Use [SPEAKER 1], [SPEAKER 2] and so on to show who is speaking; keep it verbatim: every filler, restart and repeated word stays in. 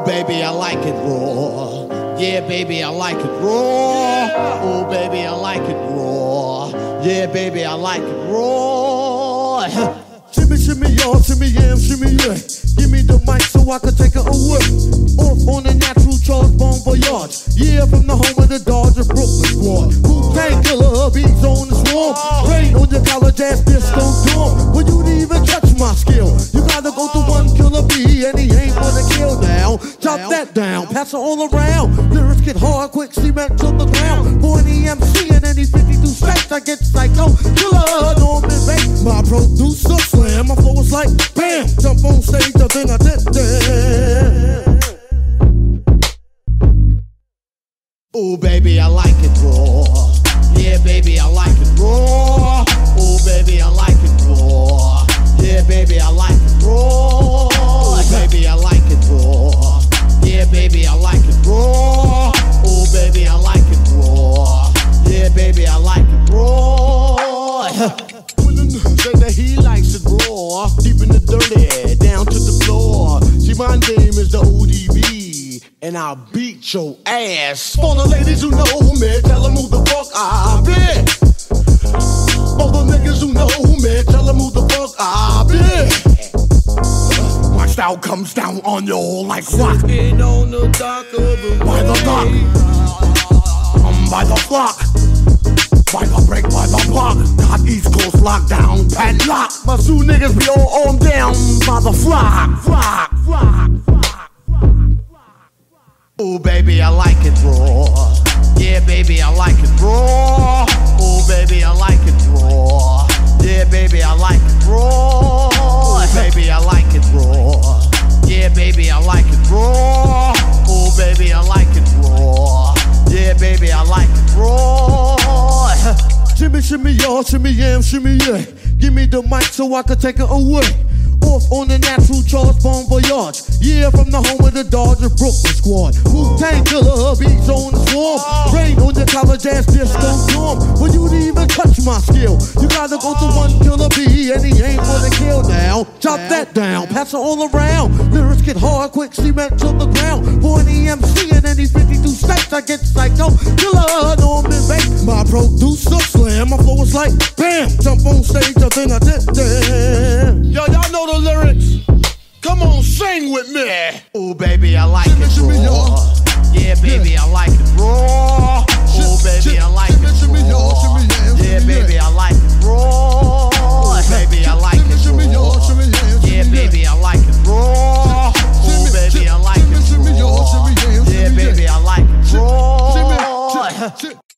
[SPEAKER 1] Ooh, baby, I like it raw. Yeah, baby, I like it raw. Ooh, baby, I like it raw. Yeah, baby, I like it raw.
[SPEAKER 2] Shimmy, shimmy, y'all, shimmy, yam, shimmy, yeah. Give me the mic so I can take it away. Off on the natural Charles Bon Voyage. Yeah, from the home of the Dodger Brooklyn squad. Wu-Tang Killer, beats on the swarm. Rain on your college ass disco dorm. Well, you'd even touch my skill. You gotta go to one killer B, and he ain't gonna kill now. Chop that down, pass it all around. Lyrics get hard, quick, cement to the ground. For an E M C and any fifty-two states, I get psycho. Killer, Norman Bates, my producer slam. My flow is like bam, jump on stage, I think I did that.
[SPEAKER 1] Ooh, baby, I like it raw. Yeah, baby, I like it raw. Ooh, baby, I like it raw. Yeah, baby, I like it raw. Ooh, baby, I like it raw. Yeah, baby, I like it raw. Ooh, baby, I like it raw. Yeah, baby, I like it raw.
[SPEAKER 2] Say that he likes it raw, deep in the dirty, down to the floor. See, my name is the O D B, and I'll beat your ass. For the ladies who know me, tell them who the fuck I be. For the niggas who know me, tell them who the fuck I be. My style comes down on you like rock.
[SPEAKER 3] Sitting on the dock of the
[SPEAKER 2] By the dock, I'm by the block. By the break, by the block. Got East Coast lockdown, padlock. My two niggas be all armed down by the flock. Flock, flock, flock, flock.
[SPEAKER 1] Ooh, baby, I like it raw. Yeah, baby, I like it raw. Ooh, baby, I like it raw. Yeah, baby, I like it raw. Ooh, baby, I like it raw. Yeah, baby, I like it raw. Ooh, baby, I like it raw. Yeah, baby, I like it raw.
[SPEAKER 2] Shimmy, shimmy, y'all, shimmy, yam, shimmy, yeah. Give me the mic so I can take it away. Off on the natural Charles Bon Voyage. Yeah, from the home of the Dodger Brooklyn squad. Wu-Tang Killer, beats on the swarm. Rain on your college ass disco dorm. Well, you'd even touch my skill. You gotta go to one killer B, and he ain't gonna kill now. Chop that down, pass it all around. Lyrics get hard, quick, cement to the ground. For an E M C and any fifty-two states, I get psycho. Killer, Norman Bates, my producer slam. My flow is like bam, jump on stage, I think I did that. Yo, y'all know the lyrics. Come on, sing with me.
[SPEAKER 1] Ooh, baby, I like
[SPEAKER 2] Shimmy,
[SPEAKER 1] it
[SPEAKER 2] shimmy,
[SPEAKER 1] raw.
[SPEAKER 2] y'all.
[SPEAKER 1] Yeah, baby, I like it raw. Ooh, baby, I like it
[SPEAKER 2] Shimmy, y'all,
[SPEAKER 1] raw.
[SPEAKER 2] shimmy, yam,
[SPEAKER 1] Yeah,
[SPEAKER 2] shimmy,
[SPEAKER 1] baby, I like it raw. Baby, I like it
[SPEAKER 2] Shimmy, y'all,
[SPEAKER 1] raw.
[SPEAKER 2] shimmy, yam,
[SPEAKER 1] Yeah,
[SPEAKER 2] shimmy,
[SPEAKER 1] baby, I like it raw. Ooh, baby, I like it
[SPEAKER 2] shimmy, y'all,
[SPEAKER 1] raw.
[SPEAKER 2] shimmy, yam,
[SPEAKER 1] Yeah,
[SPEAKER 2] shimmy,
[SPEAKER 1] baby, I like it raw.
[SPEAKER 2] Shimmy, shimmy, shimmy.